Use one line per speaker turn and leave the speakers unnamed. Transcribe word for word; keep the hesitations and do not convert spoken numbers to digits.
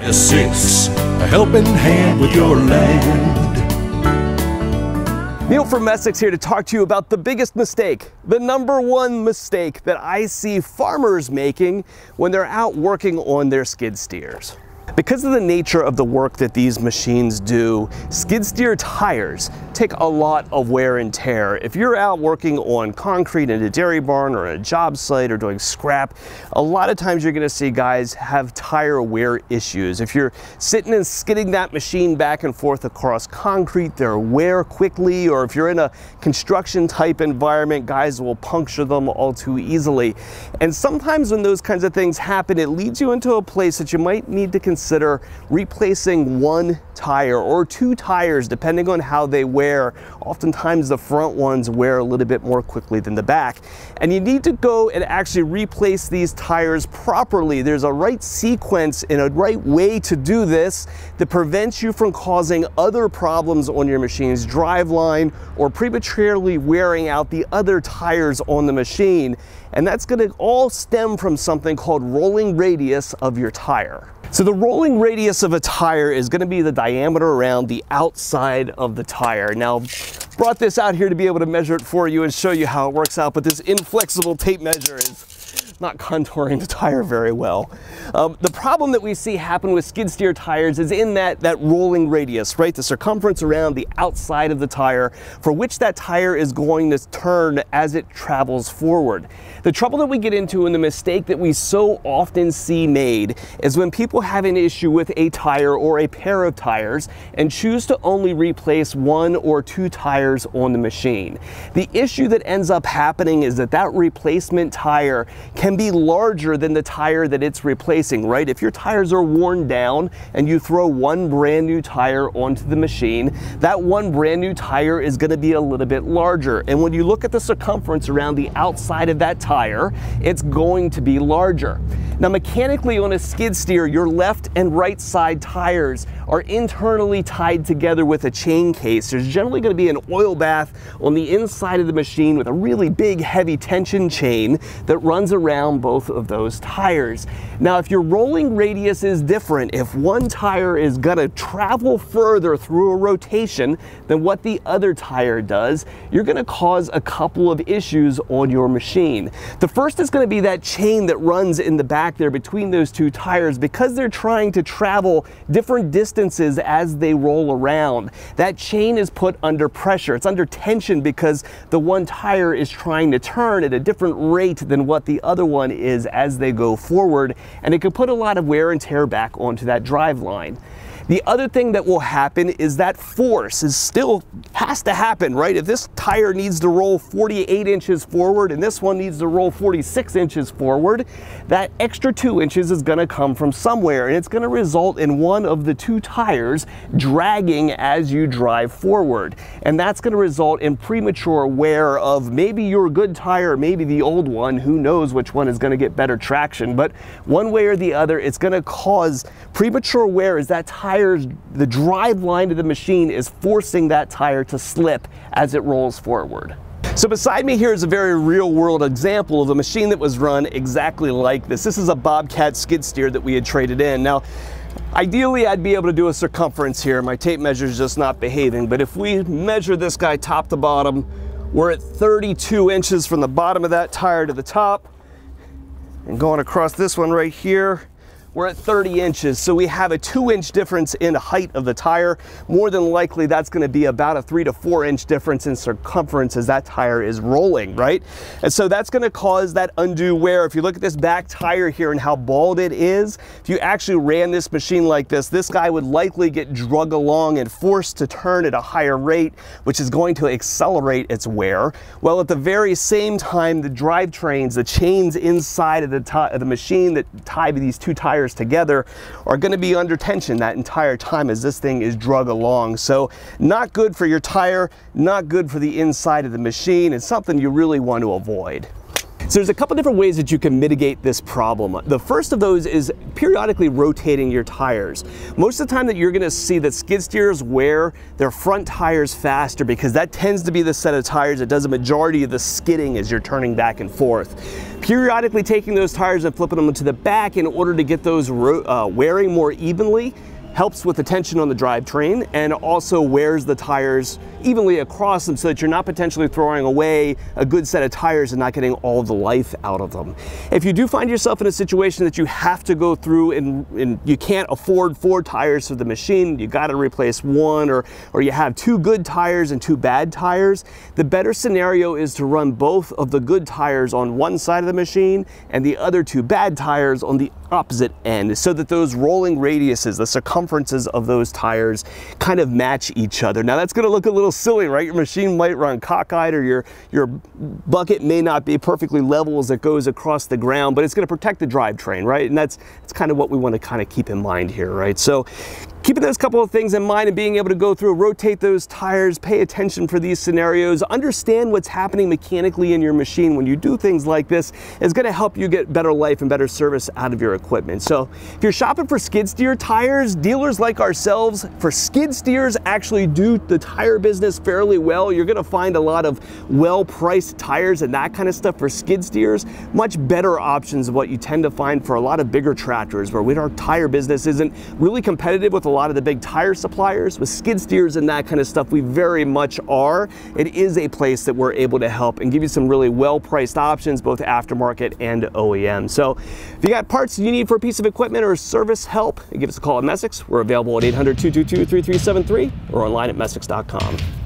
Six, a helping hand with your land.
Neil from Messick's here to talk to you about the biggest mistake, the number one mistake that I see farmers making when they're out working on their skid steers. Because of the nature of the work that these machines do, skid steer tires take a lot of wear and tear. If you're out working on concrete in a dairy barn or a job site or doing scrap, a lot of times you're gonna see guys have tire wear issues. If you're sitting and skidding that machine back and forth across concrete, they'll wear quickly, or if you're in a construction type environment, guys will puncture them all too easily. And sometimes when those kinds of things happen, it leads you into a place that you might need to consider Consider replacing one tire or two tires depending on how they wear. Oftentimes the front ones wear a little bit more quickly than the back, and you need to go and actually replace these tires properly. There's a right sequence and a right way to do this that prevents you from causing other problems on your machine's driveline or prematurely wearing out the other tires on the machine. And that's going to all stem from something called rolling radius of your tire. So the rolling radius of a tire is going to be the diameter around the outside of the tire. Now, brought this out here to be able to measure it for you and show you how it works out, but this inflexible tape measure is not contouring the tire very well. Um, the problem that we see happen with skid steer tires is in that, that rolling radius, right? The circumference around the outside of the tire for which that tire is going to turn as it travels forward. The trouble that we get into and the mistake that we so often see made is when people have an issue with a tire or a pair of tires and choose to only replace one or two tires on the machine. The issue that ends up happening is that that replacement tire can be larger than the tire that it's replacing, right? If your tires are worn down and you throw one brand new tire onto the machine, that one brand new tire is going to be a little bit larger. And when you look at the circumference around the outside of that tire, it's going to be larger. Now, mechanically on a skid steer, your left and right side tires are internally tied together with a chain case. There's generally going to be an oil bath on the inside of the machine with a really big heavy tension chain that runs around both of those tires. Now, if your rolling radius is different, if one tire is going to travel further through a rotation than what the other tire does, you're going to cause a couple of issues on your machine. The first is going to be that chain that runs in the back there between those two tires. Because they're trying to travel different distances as they roll around, that chain is put under pressure. It's under tension because the one tire is trying to turn at a different rate than what the other one is as they go forward, and it could put a lot of wear and tear back onto that drive line. The other thing that will happen is that force is still has to happen, right? If this tire needs to roll forty-eight inches forward and this one needs to roll forty-six inches forward, that extra two inches is going to come from somewhere, and it's going to result in one of the two tires dragging as you drive forward. And that's going to result in premature wear of maybe your good tire, maybe the old one. Who knows which one is going to get better traction, but one way or the other, it's going to cause premature wear as that tire the drive line of the machine is forcing that tire to slip as it rolls forward. So beside me here is a very real world example of a machine that was run exactly like this. This is a Bobcat skid steer that we had traded in. Now, ideally I'd be able to do a circumference here. My tape measure is just not behaving, but if we measure this guy top to bottom, we're at thirty-two inches from the bottom of that tire to the top, and going across this one right here, we're at thirty inches, so we have a two inch difference in height of the tire. More than likely, that's gonna be about a three to four inch difference in circumference as that tire is rolling, right? And so that's gonna cause that undue wear. If you look at this back tire here and how bald it is, if you actually ran this machine like this, this guy would likely get drug along and forced to turn at a higher rate, which is going to accelerate its wear. Well, at the very same time, the drivetrains, the chains inside of the, of the machine that tie these two tires together are going to be under tension that entire time as this thing is drug along. So not good for your tire, not good for the inside of the machine. It's something you really want to avoid. So there's a couple different ways that you can mitigate this problem. The first of those is periodically rotating your tires. Most of the time that you're gonna see that skid steers wear their front tires faster because that tends to be the set of tires that does a majority of the skidding as you're turning back and forth. Periodically taking those tires and flipping them to the back in order to get those uh, wearing more evenly helps with the tension on the drivetrain and also wears the tires evenly across them so that you're not potentially throwing away a good set of tires and not getting all the life out of them. If you do find yourself in a situation that you have to go through and, and you can't afford four tires for the machine, you got to replace one, or, or you have two good tires and two bad tires, the better scenario is to run both of the good tires on one side of the machine and the other two bad tires on the opposite end so that those rolling radiuses, the circumferences of those tires kind of match each other. Now that's going to look a little silly, right? Your machine might run cockeyed, or your, your bucket may not be perfectly level as it goes across the ground, but it's going to protect the drivetrain, right? And that's, that's kind of what we want to kind of keep in mind here, right? So keeping those couple of things in mind and being able to go through, rotate those tires, pay attention for these scenarios, understand what's happening mechanically in your machine when you do things like this is going to help you get better life and better service out of your equipment. So if you're shopping for skid steer tires, dealers like ourselves for skid steers actually do the tire business fairly well. You're going to find a lot of well-priced tires and that kind of stuff for skid steers, much better options of what you tend to find for a lot of bigger tractors where we, our tire business isn't really competitive with a lot of the big tire suppliers. With skid steers and that kind of stuff, we very much are. It is a place that we're able to help and give you some really well-priced options, both aftermarket and O E M. So if you got parts you need for a piece of equipment or service help, give us a call at Messick's. We're available at eight hundred, two two two, three three seven three or online at Messick's dot com.